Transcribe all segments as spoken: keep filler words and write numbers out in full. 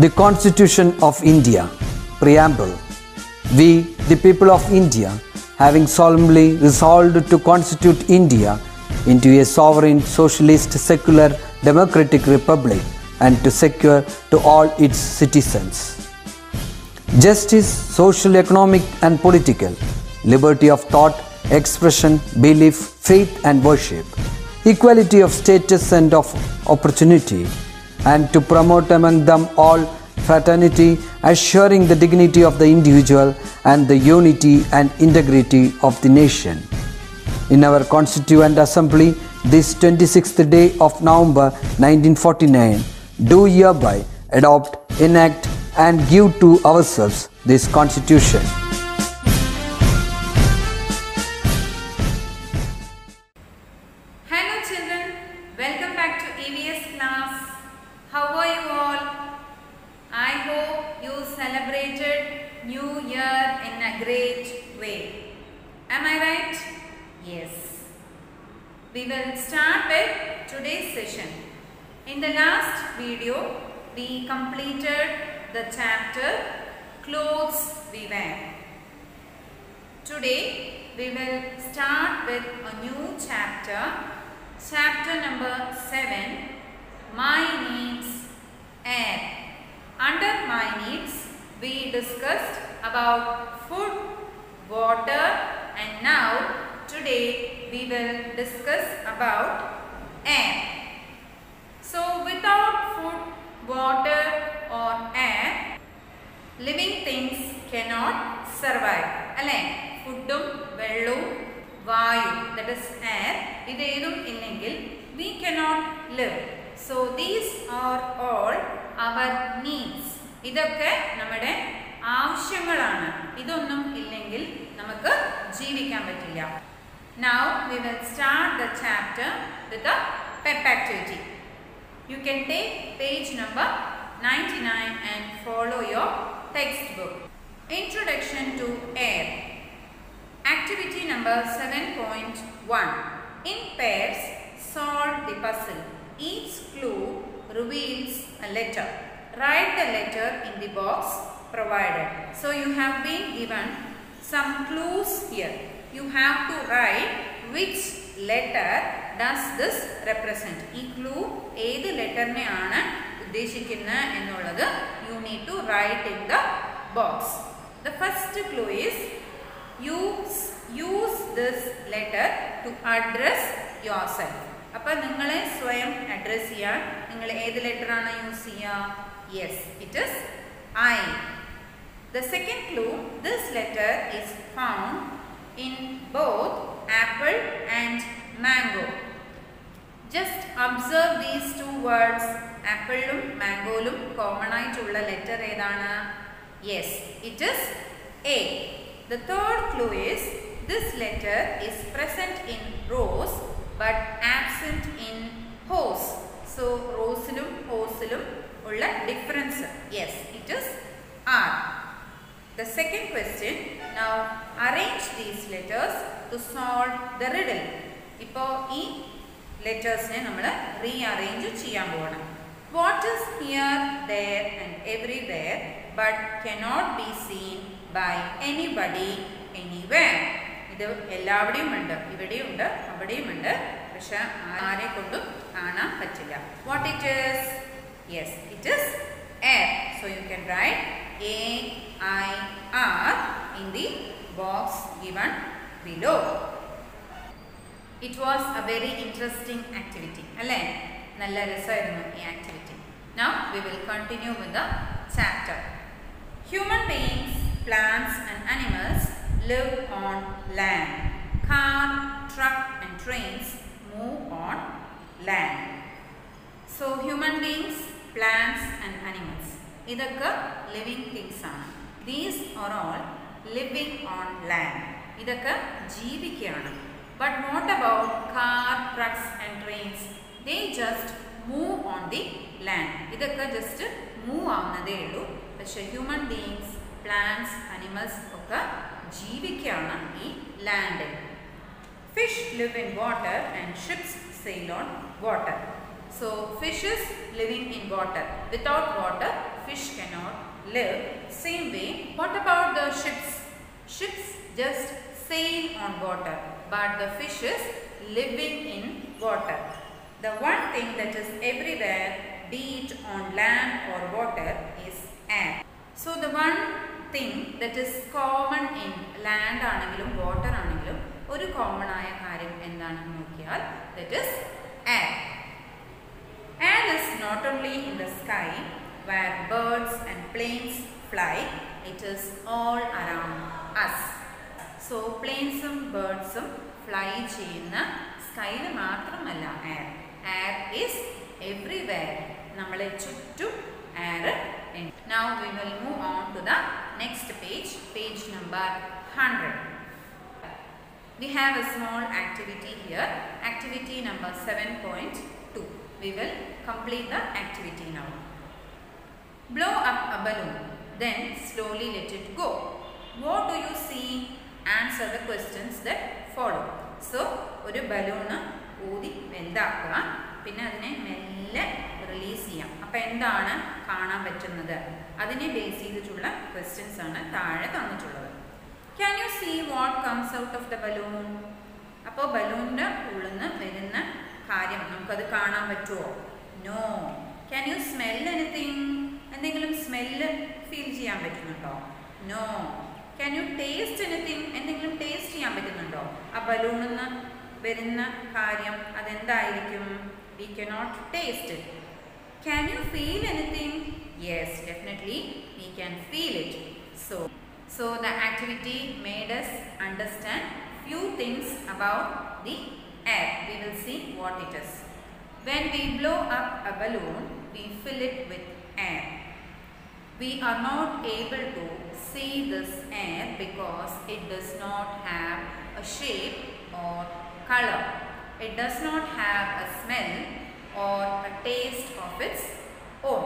The Constitution of India. Preamble. We, the people of India, having solemnly resolved to constitute India into a sovereign, socialist, secular, democratic republic and to secure to all its citizens justice, social, economic and political, liberty of thought, expression, belief, faith and worship, equality of status and of opportunity, and to promote among them all fraternity, assuring the dignity of the individual and the unity and integrity of the nation. In our Constituent Assembly, this twenty-sixth day of November nineteen forty-nine, do hereby adopt, enact and give to ourselves this Constitution. Hello children, welcome back to E V S class. How are you all? I hope you celebrated New Year in a great way. Am I right? Yes. We will start with today's session. In the last video, we completed the chapter Clothes We Wear. Today, we will start with a new chapter, chapter number seven, My Needs Air. Under My Needs, we discussed about food, water, and now today we will discuss about air. So without food, water or air, living things cannot survive. Alle? Foodum, vellum, vayu, that is air, idedum illengil we cannot live. So these are all our needs. ഇതൊക്കെ നമ്മുടെ ആവശ്യങ്ങളാണ്. ഇതൊന്നും ഇല്ലെങ്കിൽ നമുക്ക് ജീവിക്കാൻ പറ്റില്ല. Now we will start the chapter with a pep activity. You can take page number ninety-nine and follow your textbook. Introduction to air. Activity number seven point one. In pairs, solve the puzzle. Each clue reveals a letter. Write the letter in the box provided. So you have been given some clues here. You have to write which letter does this represent. Ee clue ഏത് ലെറ്ററിനെ ആണ് ഉദ്ദേശിക്കുന്നത് എന്നുള്ളത് you need to write in the box. The first clue is use use this letter to address yourself. അപ്പോൾ നിങ്ങളെ സ്വയം address ചെയ്യാൻ നിങ്ങൾ ഏത് ലെറ്റർ ആണ് യൂസ് ചെയ്യുക? Yes, it is I. The second clue, this letter is found in both apple and mango. Just observe these two words. Apple um mango um common ആയിട്ടുള്ള letter ഏതാണ്? Yes, it is A. The third clue is this letter is present in rose but absent in hose. So rose ilum hose ilum ulla difference. Yes, it is R. The second question, now arrange these letters to solve the riddle. Ipo ee letters ne nammal rearrange cheyan povana. What is here, there and everywhere but cannot be seen by anybody anywhere? Idu ellavadiyum undu, ivadiyum undu, avadiyum undu, പക്ഷേ ആരെ കൊണ്ടും കാണാൻ പറ്റില്ല. What it is? Yes, it is air. So you can write A I R in the box given below. It was a very interesting activity. അല്ലേ? നല്ല രസമായിരുന്നു ഈ activity. Now we will continue with the chapter. Human beings, plants and animals live on land. Car, truck and trains move on land. So human beings, plants and animals, idakka living things aanu. These are all living on land. Idakka jeevikkayanu. But what about car, trucks and trains? They just move on the land. Idakka just move avunade ullu. പക്ഷേ human beings, plants, animals okka jeevikkayanu ee land. Fish live in water and ships sail on water. So fishes living in water. Without water, fish cannot live. Same way, what about the ships? Ships just sail on water, but the fish is living in water. The one thing that is everywhere, be it on land or water, is air. So the one thing that is common in land ആണെങ്കിലും water ആണെങ്കിലും ഒരു common ആയ കാര്യം എന്താണെന്ന് നോക്കിയാൽ, that is air. Air is not only in the sky where birds and planes fly, it is all around us. So planes um birds um fly ചെയ്യുന്ന സ്കൈയിൽ മാത്രമല്ല air. Air is everywhere. നമ്മളെ ചുറ്റും air ഉണ്ട്. Now we will move on to the next page, page number one hundred. We have a small activity here, activity number seven point two. We will complete the activity now. Blow up a balloon, then slowly let it go. What do you see? Answer the questions that follow. So, ഒരു balloon ഊതി വലുതാക്കുക, പിന്നെ അതിനെ മെല്ലെ release ചെയ്യാം. അപ്പോൾ എന്താണ് കാണാൻ പറ്റുന്നത്? അതിനെ ബേസ് ചെയ്തിട്ടുള്ള ക്വസ്റ്റ്യൻസ് ആണ് താഴെ തന്നിട്ടുള്ളത്. Can you see what comes out of the balloon? അപ്പോൾ ബലൂണിൻ്റെ ഉള്ളിൽ നിന്ന് വരുന്ന കാര്യം നമുക്കത് കാണാൻ പറ്റുമോ? No. Can you smell anything? എന്തെങ്കിലും സ്മെല്ല് ഫീൽ ചെയ്യാൻ പറ്റുന്നുണ്ടോ? No. Can you taste anything? എന്തെങ്കിലും ടേസ്റ്റ് ചെയ്യാൻ പറ്റുന്നുണ്ടോ? ആ ബലൂണിൽ നിന്ന് വരുന്ന കാര്യം അതെന്തായിരിക്കും? We cannot taste it. Can you feel anything? Yes, definitely we can feel it. So, so the activity made us understand few things about the air. We will see what it is. When we blow up a balloon, we fill it with air. We are not able to see this air because it does not have a shape or color. It does not have a smell or a taste of its own.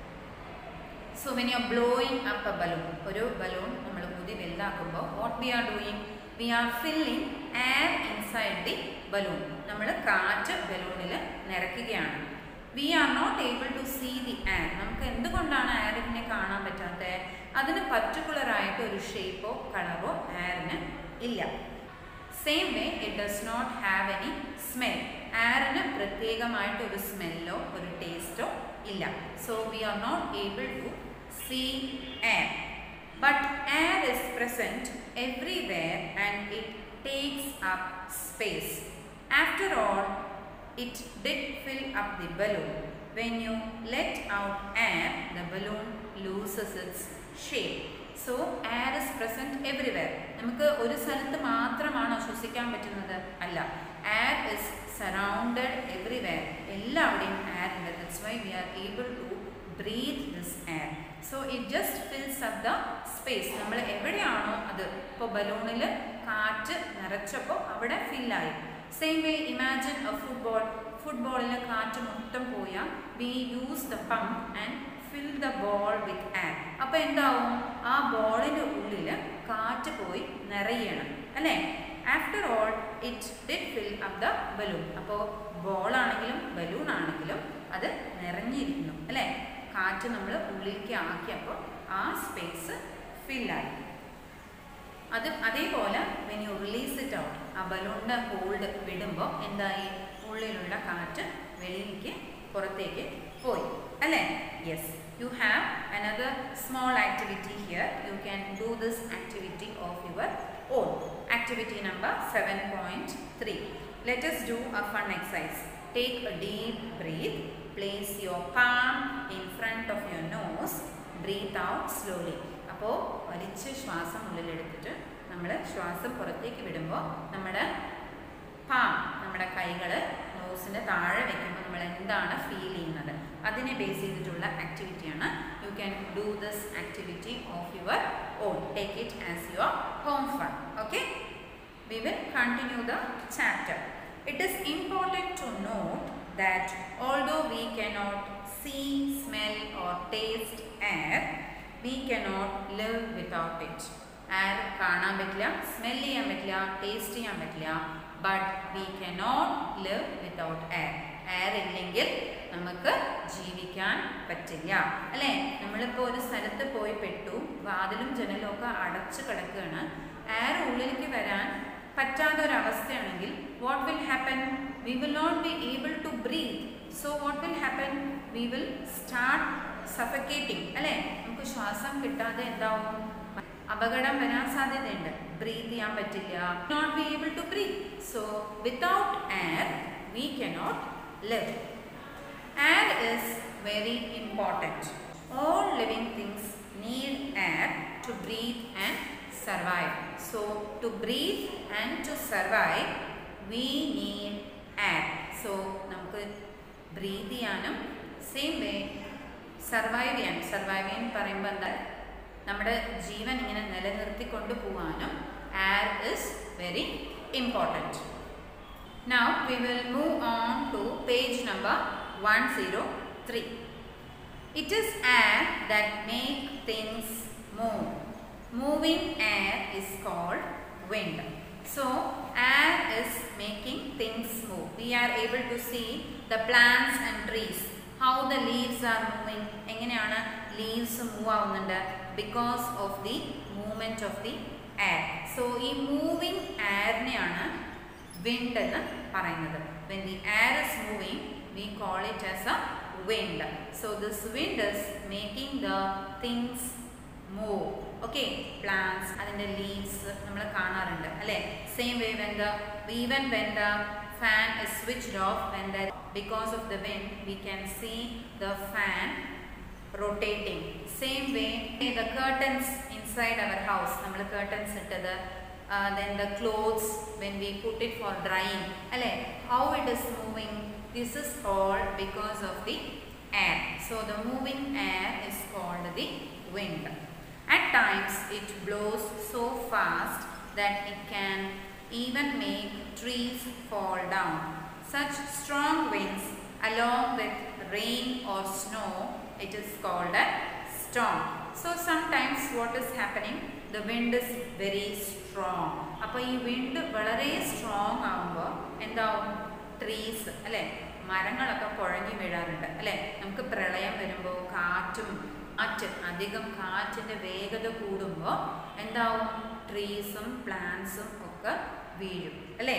So when you are blowing up a balloon, oru balloon nammal udi veldaakkumbo, what we are doing? We are filling air inside the balloon. Nammal kaattu balloonil nirakkugayanu. We are not able to see the air. നമുക്ക് എന്തുകൊണ്ടാണ് എയറിനെ കാണാൻ പറ്റാത്തത്? അതിന് particular ആയിട്ട് ഒരു ഷേപ്പോ കളറോ എയറിന് ഇല്ല. Same way it does not have any smell. എയറിന് പ്രത്യേകമായിട്ട് ഒരു സ്മെല്ലോ ഒരു ടേസ്റ്റോ ഇല്ല. So we are not able to see air. But air is present everywhere and it takes up space. After all, it did fill up the balloon. When you let out air, the balloon loses its shape. So air is present everywhere. നമുക്ക് ഒരു സ്ഥലത്ത് മാത്രമാണോ ശ്വസിക്കാൻ പറ്റുന്നത്? അല്ല. Air is surrounded everywhere. എല്ലാവിടെയും air ഉണ്ട്. That's why we are able to breathe this air. So it just fills up the space. നമ്മൾ എവിടെയാണോ അത്, ഇപ്പോൾ ബലൂണിൽ കാറ്റ് നിറച്ചപ്പോൾ അവിടെ ഫില്ലായി. Same way, imagine a football. Football in a കാറ്റ് മൊത്തം പോയാൽ we use the pump and fill the ball with air. അപ്പോൾ എന്താവും? ആ ബോളിൻ്റെ ഉള്ളിൽ കാറ്റ് പോയി നിറയണം അല്ലേ? After all it did fill up the balloon. അപ്പോൾ ബോളാണെങ്കിലും ബലൂൺ ആണെങ്കിലും അത് നിറഞ്ഞിരിക്കുന്നു അല്ലേ? കാറ്റ് നമ്മൾ ഉള്ളിലേക്ക് ആക്കിയപ്പോൾ ആ സ്പേസ് ഫില്ലായി. അത് അതേപോലെ when you release it out, ആ ബലൂണിൻ്റെ ഹോൾഡ് വിടുമ്പോൾ എന്തായി? ഉള്ളിലുള്ള കാറ്റ് വെളിയിലേക്ക് പുറത്തേക്ക് പോയി അല്ലേ? Yes. You have another small activity here. You can do this activity of your own. Activity number seven point three. Let us do a fun exercise. Take a deep breath. Place your palm in front of your nose. Breathe out slowly. അപ്പോൾ വലിച്ച് ശ്വാസം ഉള്ളിലെടുത്തിട്ട് നമ്മൾ ശ്വാസം പുറത്തേക്ക് വിടുമ്പോൾ നമ്മുടെ palm, നമ്മുടെ കൈകൾ നോസിൻ്റെ താഴെ വയ്ക്കുമ്പോൾ നമ്മൾ എന്താണ് ഫീൽ ചെയ്യുന്നത് അതിനെ ബേസ് ചെയ്തിട്ടുള്ള ആക്ടിവിറ്റിയാണ്. You can do this activity of your own. Take it as your home fun. Okay, we will continue the chapter. It is important to note that although we cannot see, smell or taste air, we cannot live without it. Air കാണാൻ പറ്റില്ല, smell ചെയ്യാൻ പറ്റില്ല, taste ചെയ്യാൻ പറ്റില്ല, but we cannot live without air. Air ഇല്ലെങ്കിൽ നമുക്ക് ജീവിക്കാൻ പറ്റില്ല അല്ലേ. നമ്മളിപ്പോൾ ഒരു സ്ഥലത്ത് പോയി പെട്ടു, വാതിലും ജനലും ഒക്കെ അടച്ചു കിടക്കുകയാണ്, എയർ ഉള്ളിലേക്ക് വരാൻ പറ്റാത്തൊരവസ്ഥയാണെങ്കിൽ what will happen? We will not be able to breathe. So what will happen? We will start suffocating അല്ലേ. നമുക്ക് ശ്വാസം കിട്ടാതെ എന്താവും? അപകടം വരാൻ സാധ്യതയുണ്ട്. ബ്രീത്ത് ചെയ്യാൻ പറ്റില്ല. Not be able to breathe. So without air we cannot live. Air is very important. All living things need air to breathe and survive. So to breathe and to survive we need air. So നമുക്ക് breathe ചെയ്യാനും same way survive ചെയ്യാനും, survive ചെയ്യാൻ പറയുമ്പോൾ എന്താ, നമ്മുടെ ജീവൻ ഇങ്ങനെ നിലനിർത്തിക്കൊണ്ട് പോകാനും air is very important. Now we will move on to page number one oh three. It is air that make things move. Moving air is called wind. So air is making things move. We are able to see the plants and trees, how the leaves are moving. എങ്ങനെയാണ് leaves move ആവുന്നുണ്ട്? Because of the movement of the air. So ഈ moving air നെയാണ് wind എന്ന് പറയുന്നത്. When the air is moving, we call it as a wind. So this wind is making the things move. Okay, plants, adinte leaves nammal kaanarundi alle. Same way when the even when the fan is switched off, when the because of the wind we can see the fan rotating. Same way the curtains inside our house, nammal curtains ittadu, uh, then the clothes when we put it for drying alle, how it is moving. This is all because of the air. So the moving air is called the wind. At times it blows so fast that it can even make trees fall down. Such strong winds along with rain or snow, it is called a storm. So sometimes what is happening? The wind is very strong. അപ്പോൾ ഈ wind വളരെ strong ആവുമ്പോൾ എന്താവും? Trees അല്ലേ, മരങ്ങളൊക്കെ കുഴഞ്ഞു വീഴാറുണ്ട് അല്ലേ. നമുക്ക് പ്രളയം വരുമ്പോൾ കാറ്റും കാറ്റ് അധികം കാറ്റിൻ്റെ വേഗത കൂടുമ്പോൾ എന്താവും? ട്രീസും പ്ലാന്റ്സും ഒക്കെ വീഴും അല്ലേ.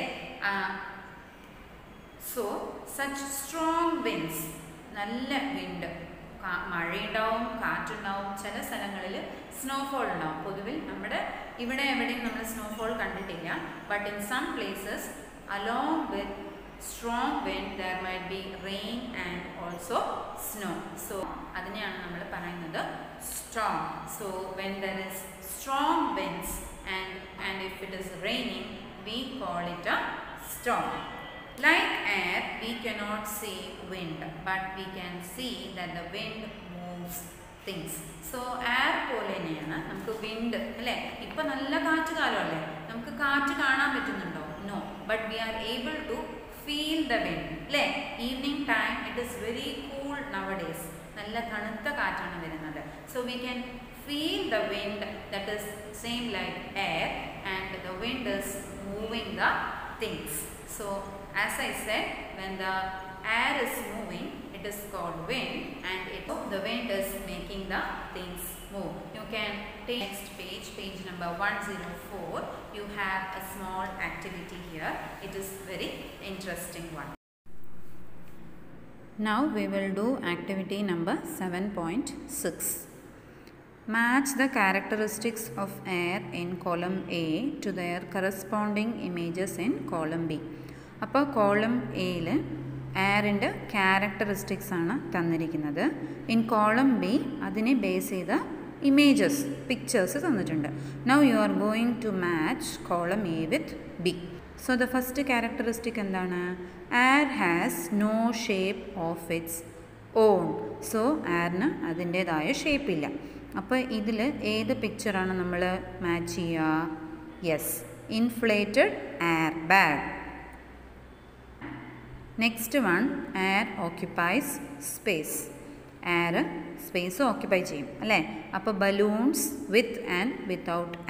സോ സച്ച് സ്ട്രോങ് വിൻഡ്സ്, നല്ല വിൻഡ്, മഴയുണ്ടാവും, കാറ്റുണ്ടാവും, ചില സ്ഥലങ്ങളിൽ സ്നോഫോൾ ഉണ്ടാവും. പൊതുവിൽ നമ്മുടെ ഇവിടെ എവിടെയും നമ്മൾ സ്നോഫോൾ കണ്ടിട്ടില്ല. But in some places along with strong wind there might be rain and also snow. So അതിനെയാണ് നമ്മൾ പറയുന്നത് storm. So when there is strong winds and and if it is raining we call it a storm. Like air we cannot see wind but we can see that the wind moves things. So air പോലെ തന്നെയാണ് നമുക്ക് wind അല്ലേ. ഇപ്പം നല്ല കാറ്റ് കാലമല്ലേ, നമുക്ക് കാറ്റ് കാണാൻ പറ്റുന്നുണ്ടോ? No, but we are able to feel the wind അല്ലേ. Evening time it is very cool nowadays, നല്ല തണുത്ത കാറ്റാണ് വരുന്നത്. So we can feel the wind that is same like air and the wind is moving the things. So as I said, when the air is moving it is called wind and it, the wind is making the things move. You can take next page, page number one oh four. You have a small activity here. It is very interesting one. Now we will do activity number seven point six. Match the characteristics of air in column A to their corresponding images in column B. അപ്പോൾ column എയിൽ എയറിൻ്റെ characteristics ആണ് തന്നിരിക്കുന്നത്. In column B അതിനെ base ചെയ്ത images, pictures തന്നിട്ടുണ്ട്. Now you are going to match column A with B. So the first characteristic എന്താണ്? Air has no shape of its own. So എയറിന് അതിൻ്റേതായ ഷേപ്പില്ല. അപ്പോൾ ഇതിൽ ഏത് പിക്ചറാണ് നമ്മൾ മാച്ച് ചെയ്യുക? Yes, inflated air bag. Next one, air occupies space. Air space occupy ചെയ്യും അല്ലേ. അപ്പോൾ balloons with and without air.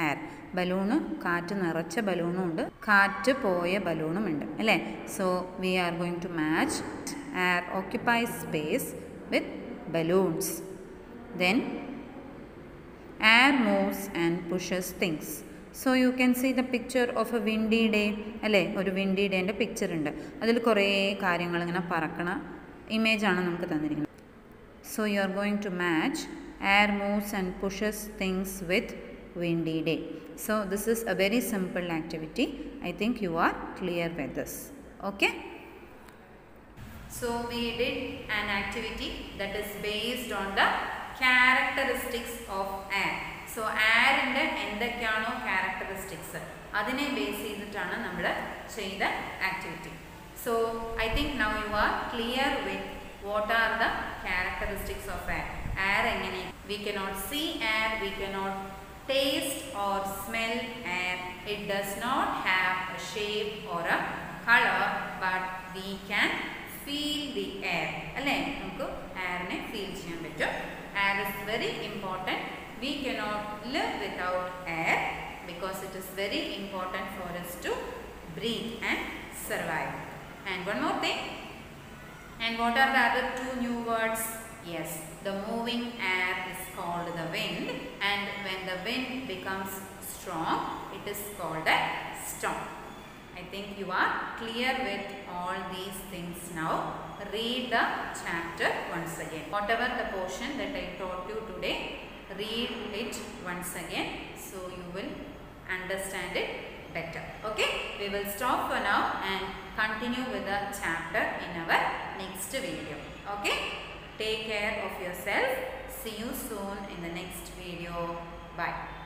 Balloon കാറ്റ് നിറച്ച ബലൂണും ഉണ്ട്, കാറ്റ് പോയ ബലൂണും ഉണ്ട് അല്ലേ. So we are going to match air occupies space with balloons. Then air moves and pushes things. So you can see the picture of a windy day അല്ലേ. ഒരു വിൻഡി ഡേൻ്റെ പിക്ചർ ഉണ്ട്, അതിൽ കുറേ കാര്യങ്ങൾ ഇങ്ങനെ പറക്കണ ഇമേജാണ് നമുക്ക് തന്നിരിക്കുന്നത്. So you are going to match air moves and pushes things with windy day. So this is a very simple activity. I think you are clear with this. Okay. So we did an activity that is based on the characteristics of air. So air inde endakkano characteristics adine base cheyidittan nammal cheyda activity. So I think now you are clear with what are the characteristics of air. Air engane we cannot see air, we cannot taste or smell air. It does not have a shape or a color, but we can feel the air. Alle namukku air ne feel cheyan pattum. Air is very important. We cannot live without air because it is very important for us to breathe and survive. And one more thing. And what are the other two new words? Yes, the moving air is called the wind, and when the wind becomes strong, it is called a storm. I think you are clear with all these things now. Read the chapter once again. Whatever the portion that I taught you today, read it once again so you will understand it better. Okay, we will stop for now and continue with the chapter in our next video. Okay, take care of yourself. See you soon in the next video. Bye.